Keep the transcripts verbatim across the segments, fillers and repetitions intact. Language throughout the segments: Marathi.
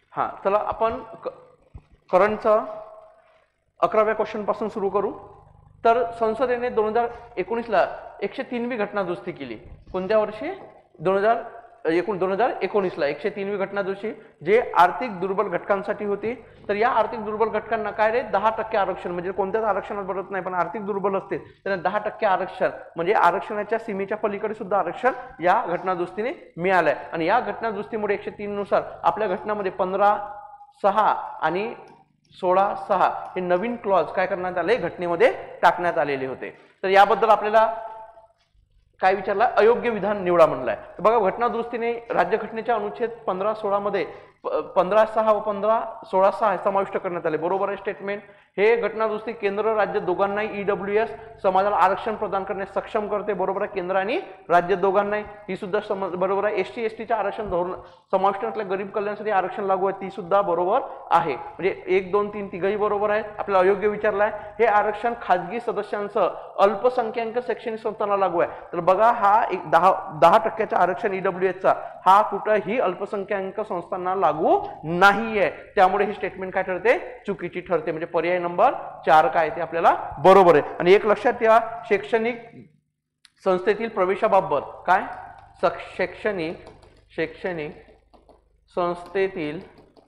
हां, चला आपण करंटचा अकराव्या क्वेश्चन पासून सुरू करू. तर संसदेने दोन हजार एकोणीसला एकशे तीनवी घटना दुरुस्ती केली. कोणत्या वर्षी? दोन हजार एकूण दोन हजार एकोणीसला एकशे तीनवी घटना दुरुस्ती, जे आर्थिक दुर्बल घटकांसाठी होती. तर या आर्थिक दुर्बल घटकांना काय रे दहा टक्के आरक्षण, म्हणजे कोणत्याच आरक्षणात बरत नाही पण आर्थिक दुर्बल असते त्यांना दहा टक्के आरक्षण, म्हणजे आरक्षणाच्या सीमेच्या पलीकडे सुद्धा आरक्षण या घटना दुरुस्तीने मिळालंय. आणि या घटना दुरुस्तीमुळे एकशे तीन नुसार आपल्या घटनामध्ये पंधरा सहा आणि सोळा सहा हे नवीन क्लॉज काय करण्यात आले, घटनेमध्ये टाकण्यात आलेले होते. तर याबद्दल आपल्याला काय विचारला, अयोग्य विधान निवडा म्हणलाय. तर बघा, घटना दुरुस्तीने राज्यघटनेच्या अनुच्छेद पंधरा सोळा मध्ये पंधरा सहा व पंधरा सोळा सहा समाविष्ट करण्यात आले. बरोबर आहे स्टेटमेंट. हे घटना दुरुस्ती केंद्र राज्य दोघांनाही ईडब्ल्यू एस समाजाला आरक्षण प्रदान करण्यास सक्षम करते. बरोबर आहे, केंद्र आणि राज्य दोघांनाही. ही सुद्धा समज बरोबर आहे. एस टी एस टीच्या आरक्षण धोरण समाविष्ट असलेल्या गरीब कल्याणासाठी आरक्षण लागू आहे, ती सुद्धा बरोबर आहे. म्हणजे एक दोन तीन तिघही बरोबर आहेत. आपल्याला अयोग्य विचारलाय, हे आरक्षण खाजगी सदस्यांसह अल्पसंख्याक शैक्षणिक संस्थांना लागू आहे. तर बघा, हा एक दहा दहा टक्क्याचा आरक्षण ईडब्ल्यू एसचा हा कुठंही अल्पसंख्याक संस्थांना लागू नाहीये. त्यामुळे ही स्टेटमेंट काय ठरते, चुकीची ठरते. म्हणजे पर्याय नंबर चार काय ते आपल्याला बरोबर आहे. आणि एक लक्षात ठेवा, शैक्षणिक संस्थेतील प्रवेशाबाबत काय, शैक्षणिक शैक्षणिक संस्थेतील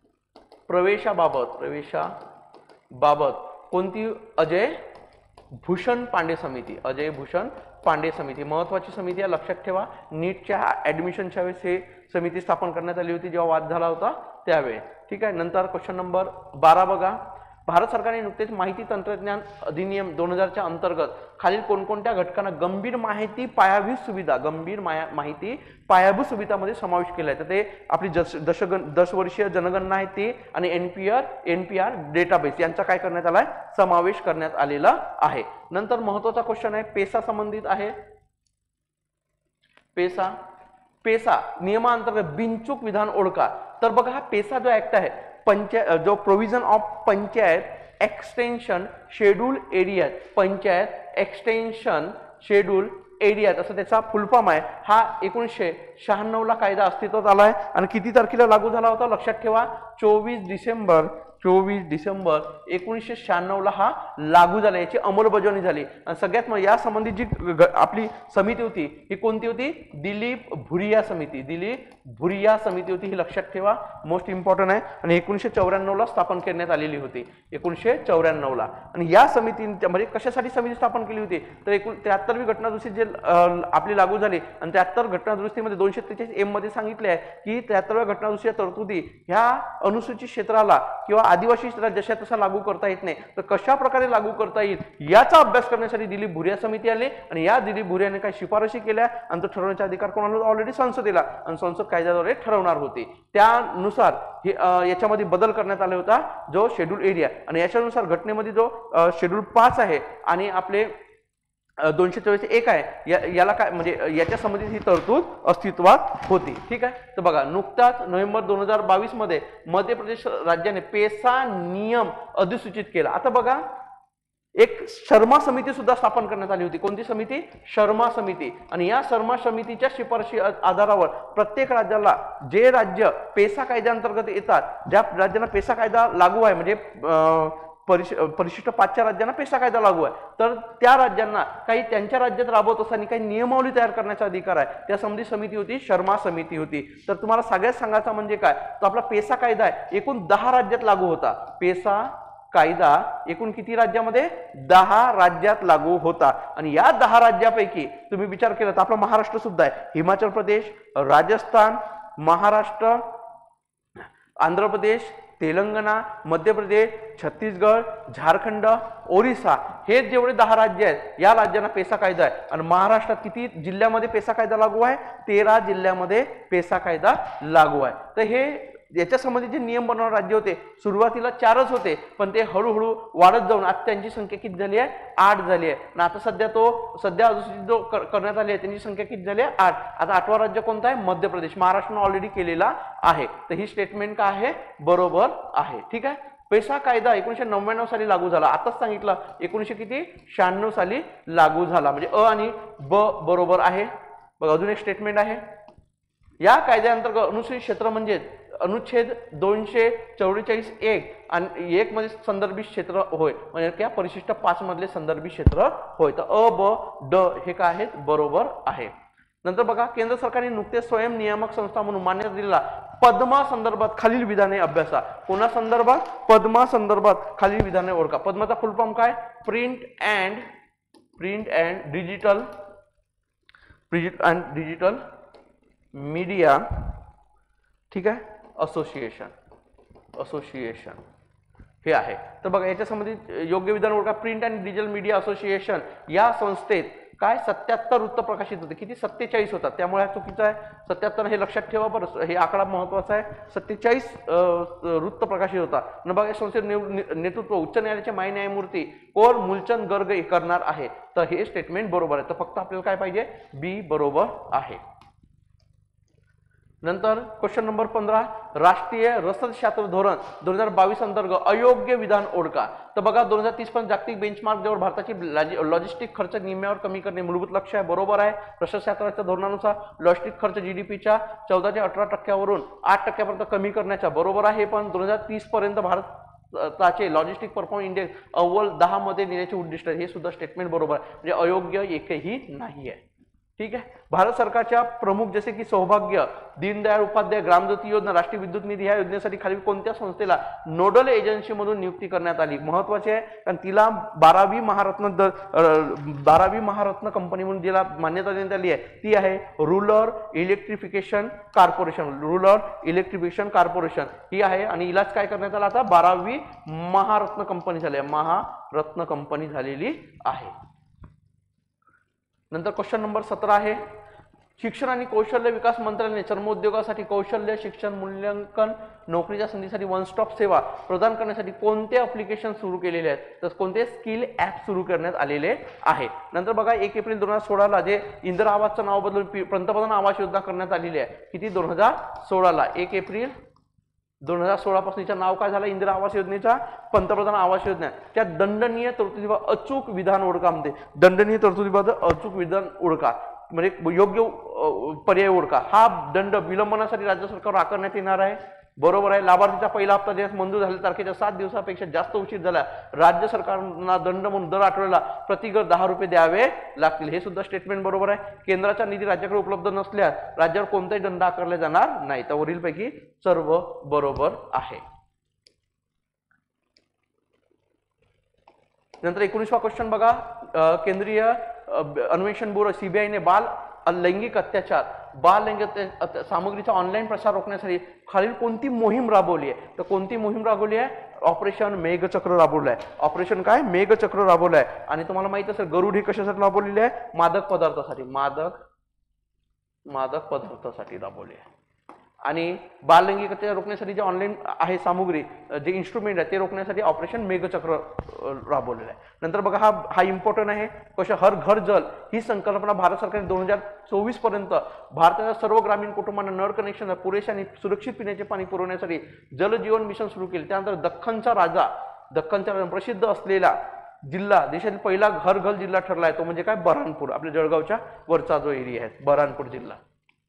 प्रवेशाबाबत प्रवेशाबाबत कोणती, अजय भूषण पांडे समिती, अजय भूषण पांडे समिती महत्वाची समिती आहे, लक्षात ठेवा. नीटच्या ऍडमिशनच्या वेळेस हे समिती स्थापन करण्यात आली होती जेव्हा वाद झाला होता त्यावेळी. ठीक आहे. नंतर क्वेश्चन नंबर बारा बघा, भारत सरकारने नुकतेच माहिती तंत्रज्ञान अधिनियम दोन हजारच्या अंतर्गत खालील कोणकोणत्या घटकांना गंभीर माहिती पायाभूत सुविधा गंभीर माहिती पायाभूत सुविधामध्ये समावेश केला आहे. तर ते आपली दश दशगण दश वर्षीय जनगणना आहे ती आणि एनपीआर एनपीआर डेटाबेस यांचा काय करण्यात आलाय, समावेश करण्यात आलेला आहे. नंतर महत्वाचा क्वेश्चन आहे, पेसा संबंधित आहे. पेसा पेसा नियमांतर्गत बिनचूक विधान ओळखा. तर बघा, हा पेसा जो ऍक्ट आहे, पंचायत जो provision of panchayat extension schedule area, panchayat extension schedule एरियात असं त्याचा फुलफॉर्म आहे. हा एकोणीसशे शहाण्णव ला कायदा अस्तित्वात आलाय आणि किती तारखेला लागू झाला होता, लक्षात ठेवा, चोवीस डिसेंबर चोवीस डिसेंबर एकोणीसशे शहाण्णव ला हा लागू झाला, याची अंमलबजावणी झाली. आणि सगळ्यात या संबंधित जी आपली समिती होती ही कोणती होती, दिलीप भुरिया समिती, दिलीप भुरिया समिती होती, ही लक्षात ठेवा, मोस्ट इम्पॉर्टंट आहे. आणि एकोणीसशे चौऱ्याण्णव ला स्थापन करण्यात आलेली होती, एकोणीसशे चौऱ्याण्णव ला. आणि या समितीने म्हणजे कशासाठी समिती स्थापन केली होती, तर एकूण त्र्याहत्तरवी घटना दुरुस्ती जे आपली लागू झाली आणि त्र्याहत्तर घटना दुरुस्तीमध्ये दोनशे त्रेचाळीस एम मध्ये सांगितले आहे की त्र्याहत्तरव्या घटना दुरुस्तीच्या तरतुदी ह्या अनुसूचित क्षेत्राला किंवा आदिवासी क्षेत्रात जशा तसा लागू करता येत नाही, तर कशा प्रकारे लागू करता येईल याचा अभ्यास करण्यासाठी दिलीप भुरिया समिती आली. आणि या दिलीप भुरियाने काही शिफारशी केल्या आणि तो ठरवण्याचा अधिकार कोणाला, ऑलरेडी संसदेला, आणि संसद कायद्याद्वारे ठरवणार होती. त्यानुसार हे याच्यामध्ये बदल करण्यात आला होता जो शेड्यूल एरिया, आणि याच्यानुसार घटनेमध्ये जो शेड्यूल पाच आहे आणि आपले दोनशे चोवीस एक आहे, या, याला काय म्हणजे याच्या संबंधित ही तरतूद अस्तित्वात होती. ठीक आहे. तर बघा, नुकताच नोव्हेंबर दोन हजार बावीस मध्ये मध्य प्रदेश राज्याने पेसा नियम अधिसूचित केला. आता बघा, एक शर्मा समिती सुद्धा स्थापन करण्यात आली होती. कोणती समिती, शर्मा समिती. आणि या शर्मा समितीच्या शिफारशी आधारावर प्रत्येक राज्याला, जे राज्य पेसा कायद्याअंतर्गत येतात, ज्या राज्यांना पेसा कायदा लागू आहे, म्हणजे परिशिष्ट पाचच्या राज्यांना पेसा कायदा लागू आहे, तर त्या राज्यांना काही त्यांच्या राज्यात राबवत असताना काही नियमावली तयार करण्याचा अधिकार आहे. त्या संबंधी समिती होती शर्मा समिती होती. तर तुम्हाला सगळ्यात सांगायचं म्हणजे काय, तर आपला पेसा कायदा आहे एकूण दहा राज्यात लागू होता. पेसा कायदा एकूण किती राज्यामध्ये, दहा राज्यात लागू होता. आणि या दहा राज्यापैकी तुम्ही विचार केला तर आपला महाराष्ट्र सुद्धा आहे. हिमाचल प्रदेश, राजस्थान, महाराष्ट्र, आंध्र प्रदेश, तेलंगणा, मध्य प्रदेश, छत्तीसगड, झारखंड, ओरिसा हे जेवढे दहा राज्य आहेत या राज्यांना पेसा कायदा आहे. आणि महाराष्ट्रात किती जिल्ह्यामध्ये पेसा कायदा लागू आहे, तेरा जिल्ह्यामध्ये पेसा कायदा लागू आहे. तर हे याच्या संबंधित जे नियम बनवणारे राज्य होते, सुरुवातीला चारच होते, पण ते हळूहळू वाढत जाऊन आता त्यांची संख्या किती झाली आहे, आठ झाली आहे. आणि आता सध्या तो सध्या जो करण्यात आली आहे त्यांची संख्या किती झाली आहे, आठ. आता आठवा राज्य कोणता आहे, मध्य प्रदेश. महाराष्ट्राने ऑलरेडी केलेला आहे. तर ही स्टेटमेंट काय आहे, बरोबर आहे. ठीक आहे. पेसा कायदा एकोणीसशे नव्याण्णव साली लागू झाला. आताच सांगितलं एकोणीसशे किती शहाण्णव साली लागू झाला. म्हणजे अ आणि ब बरोबर आहे. बघा, अजून एक स्टेटमेंट आहे. या कायद्याअंतर्गत अनुसूचित क्षेत्र म्हणजे अनुच्छेद दोनशे चौवेचाळीस एक आणि एक मध्ये संदर्भित क्षेत्र होय, म्हणजे क्या परिशिष्ट पाच मधले संदर्भित क्षेत्र होय. तर अ ब ड हे काय आहेत बरोबर आहे. नंतर बघा केंद्र सरकारने नुकतेच स्वयं नियामक संस्था म्हणून मान्यता दिलेला पद्मा संदर्भात खालील विधाने अभ्यासा. कोणा संदर्भात? पद्मा संदर्भात खालील विधाने ओळखा. पद्माचा फुल फॉर्म काय? Print and print and digital print and digital media, ठीक आहे, असोसिएशन असोसिएशन हे आहे. तर बघा याच्या संबंधित योग्य विधान ओळखा. Print and digital media association या संस्थेत काय सत्याहत्तर वृत्त प्रकाशित होते. किती? सत्तेचाळीस होतात. त्यामुळे हा चुकीचा आहे. सत्याहत्तर हे लक्षात ठेवा बरं, हे आकडा महत्वाचा आहे. सत्तेचाळीस वृत्त प्रकाशित होता. न बघा संस्थेचे नेतृत्व उच्च न्यायालयाचे माजी न्यायमूर्ती कोर मूलचंद गर्ग करणार आहे. तर हे स्टेटमेंट बरोबर आहे. तर फक्त आपल्याला काय पाहिजे? बी बरोबर आहे. नंतर क्वेश्चन नंबर पंधरा, राष्ट्रीय रसदशास्त्र धोरण दोन हजार बावीस अंतर्गत अयोग्य विधान ओळखा. तर बघा दोन हजार तीस पर्यंत जागतिक बेंचमार्क जवळ भारताची लॉजिस्टिक खर्च निम्म्यावर कमी करणे मूलभूत लक्ष्य आहे. बरोबर आहे. रसदशास्त्राच्या धोरणानुसार लॉजिस्टिक खर्च जीडीपीच्या चौदा ते अठरा टक्क्यावरून आठ टक्क्यापर्यंत कमी करण्याचा बरोबर आहे. पण दोन हजार तीस पर्यंत भारताचे लॉजिस्टिक परफॉर्मन्स इंडेक्स अव्वल दहा मध्ये नेण्याचे उद्दिष्ट हे सुद्धा स्टेटमेंट बरोबर आहे. म्हणजे अयोग्य एकही नाही आहे. ठीक आहे. भारत सरकारच्या प्रमुख जसे की सौभाग्य, दीनदयाळ उपाध्याय ग्रामज्योती योजना, राष्ट्रीय विद्युत निधी या योजनेसाठी खालील कोणत्या संस्थेला नोडल एजन्सी मधून नियुक्ती करण्यात आली? महत्वाचे आहे, कारण तिला बारावी महारत्न बारावी महारत्न कंपनी म्हणून जिला मान्यता देण्यात आली आहे ती आहे rural electrification corporation. Rural electrification corporation ही आहे आणि हिलाच काय करण्यात आलं आता? बारावी महारत्न कंपनी झाली आहे. महारत्न कंपनी झालेली आहे. नंतर क्वेश्चन नंबर सतरा आहे, शिक्षण आणि कौशल्य विकास मंत्रालयाने चर्मोद्योगासाठी कौशल्य शिक्षण मूल्यांकन नोकरीच्या संधीसाठी वन स्टॉप सेवा प्रदान करण्यासाठी कोणते ऍप्लिकेशन सुरू केलेले आहेत? तर कोणते स्किल ऍप सुरू करण्यात आलेले आहे. नंतर बघा एक एप्रिल दोन हजार सोळा ला जे इंदिरा आवासचं नाव बदलून पंतप्रधान आवास योजना करण्यात आलेली आहे. किती? दोन हजार सोळा ला एक एप्रिल दोन हजार सोळा पासून नाव काय झालं? इंदिरा आवास योजनेचा पंतप्रधान आवास योजना. त्या दंडनीय तरतुदीबाबत अचूक विधान ओळखा म्हणते. दंडनीय तरतुदीबाबत अचूक विधान ओळखा म्हणजे योग्य पर्याय ओळखा. हा दंड विलंबनासाठी राज्य सरकारवर आकारण्यात येणार आहे. बरोबर आहे. लाभार्थीचा पहिला हप्ता देण्यास मंजूर झालेल्या तारखेच्या सात दिवसापेक्षा जास्त उशीर झाला राज्य सरकारना दंड म्हणून दर आठवड्याला प्रतिघर दहा रुपये द्यावे लागतील. हे सुद्धा स्टेटमेंट बरोबर आहे. केंद्राचा निधी राज्याकडे उपलब्ध नसल्यास राज्यावर कोणताही दंड आकारला जाणार नाही. तर वरीलपैकी सर्व बरोबर आहे. नंतर एकोणीसवा क्वेश्चन बघा, केंद्रीय अन्वेषण ब्युरो सीबीआयने बाल लैंगिक अत्याचार बाल लैंगिक सामग्रीचा ऑनलाईन प्रसार रोखण्यासाठी खालील कोणती मोहीम राबवली आहे? तर कोणती मोहीम राबवली आहे? ऑपरेशन मेघचक्र राबवलं आहे. ऑपरेशन काय? मेघचक्र राबवलं आहे. आणि तुम्हाला माहित असेल गरुड ही कशासाठी राबवलेली आहे? मादक पदार्थासाठी मादक मादक पदार्थासाठी राबवली आहे. आणि बाल लैंगिकता रोखण्यासाठी जे ऑनलाईन आहे सामुग्री जे इन्स्ट्रुमेंट आहे ते रोखण्यासाठी ऑपरेशन मेघचक्र राबवलेलं आहे. नंतर बघा हा हा इम्पॉर्टंट आहे क्वेश्चन, हर घर जल ही संकल्पना भारत सरकारने दोन हजार चोवीस पर्यंत भारताच्या सर्व ग्रामीण कुटुंबांना नळ कनेक्शन पुरेशा आणि सुरक्षित पिण्याचे पाणी पुरवण्यासाठी जल जीवन मिशन सुरू केले. त्यानंतर दख्खनचा राजा दख्खनचा राजा प्रसिद्ध असलेला जिल्हा देशातील पहिला घर घर जिल्हा ठरला आहे तो म्हणजे काय? बऱ्हाणपूर. आपल्या जळगावच्या वरचा जो एरिया आहे बऱ्हाणपूर जिल्हा.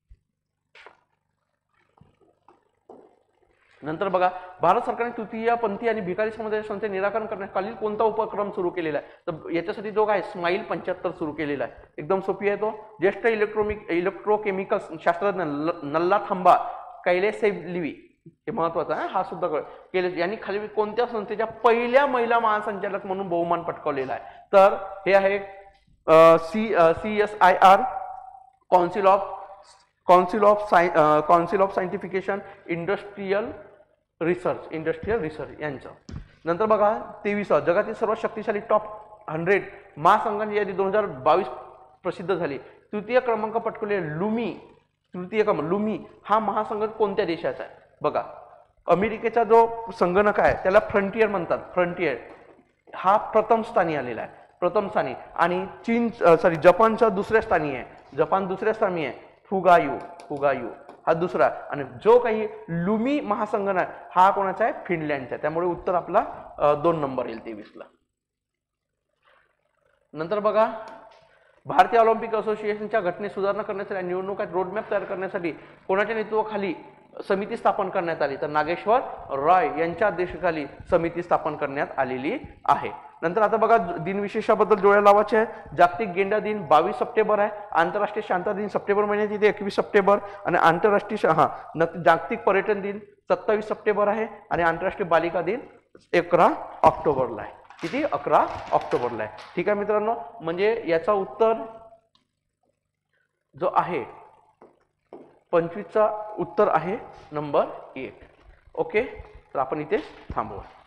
नंतर बघा भारत सरकारने तृतीय पंथी आणि भिकारी समुदाय संस्थेचे निराकरण करण्यास खालील कोणता उपक्रम सुरू केलेला आहे? तर याच्यासाठी जो काय स्माईल पंच्याहत्तर सुरू केलेला आहे. एकदम सोपी आहे तो. ज्येष्ठ इलेक्ट्रॉनिक इलेक्ट्रोकेमिकल शास्त्रज्ञ नल्ला थांबा कैलेसेलिवी हे महत्वाचं आहे. हा सुद्धा केले यांनी खाली कोणत्या संस्थेच्या पहिल्या महिला महासंचालक म्हणून बहुमान पटकावलेला आहे? तर हे आहे C C S I R council of council of sci council of scientification industrial research industrial research यांचं. नंतर बघा तेवीसवा जगातील सर्वात शक्तिशाली टॉप हंड्रेड महासंघांची यादी दोन हजार बावीस प्रसिद्ध झाली. तृतीय क्रमांक पटकवले लुमी तृतीय क्रमांक लुमी हा महासंघ कोणत्या देशाचा आहे? बघा अमेरिकेचा जो संगणक आहे त्याला फ्रंटियर म्हणतात. फ्रंटियर हा प्रथम स्थानी आलेला आहे प्रथम स्थानी. आणि चीन सॉरी जपानच्या दुसऱ्या स्थानी आहे. जपान दुसऱ्या स्थानी आहे. फुगायू फुगायू हा दुसरा. आणि जो काही लुमी महासंगणक हा कोणाचा आहे? फिनलँडचा. त्यामुळे उत्तर आपला दोन नंबर येईल तेवीस ला. नंतर बघा भारतीय ऑलिम्पिक असोसिएशनच्या घटनेत सुधारणा करण्यासाठी निवडणुकात रोडमॅप तयार करण्यासाठी कोणाच्या नेतृत्वाखाली समिती स्थापन करण्यात आली, तर नागेश्वर रॉय यांच्या अध्यक्षतेखाली समिती स्थापन करण्यात आलेली आहे. नंतर आता बघा दिनविशेषाबद्दल डोळे लावायचे आहे. जागतिक गेंडा दिन बावीस सप्टेंबर आहे. आंतरराष्ट्रीय शांतता दिन सप्टेंबर महिन्यात येते एकवीस सप्टेंबर, आणि आंतरराष्ट्रीय हा जागतिक पर्यटन दिन सत्तावीस सप्टेंबर आहे, आणि आंतरराष्ट्रीय बालिका दिन अकरा ऑक्टोबरला आहे. किती? अकरा ऑक्टोबरला आहे. ठीक आहे मित्रांनो, म्हणजे याचा उत्तर जो आहे पंचवीसचा उत्तर आहे नंबर एक. ओके, तर आपण इथे थांबवू.